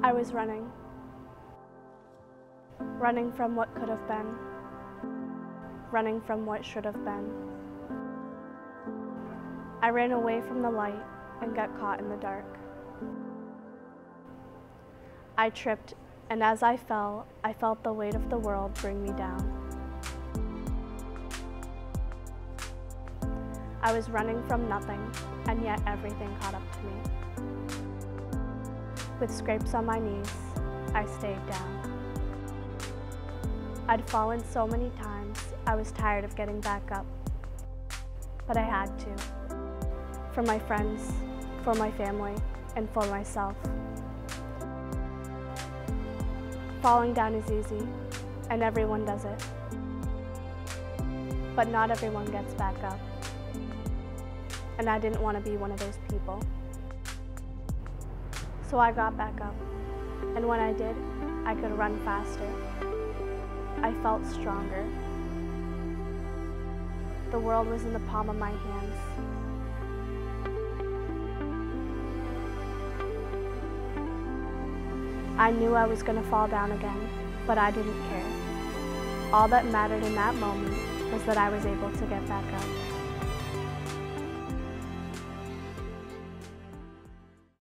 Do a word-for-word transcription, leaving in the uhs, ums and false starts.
I was running. Running from what could have been. Running from what should have been. I ran away from the light and got caught in the dark. I tripped, and as I fell, I felt the weight of the world bring me down. I was running from nothing, and yet everything caught up to me. With scrapes on my knees, I stayed down. I'd fallen so many times, I was tired of getting back up. But I had to. For my friends, for my family, and for myself. Falling down is easy, and everyone does it. But not everyone gets back up. And I didn't want to be one of those people. So I got back up, and when I did, I could run faster. I felt stronger. The world was in the palm of my hands. I knew I was going to fall down again, but I didn't care. All that mattered in that moment was that I was able to get back up.